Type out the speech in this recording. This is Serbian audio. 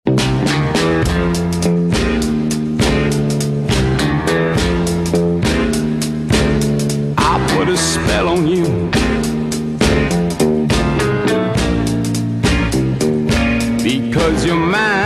I put a spell on you. Because you're mine.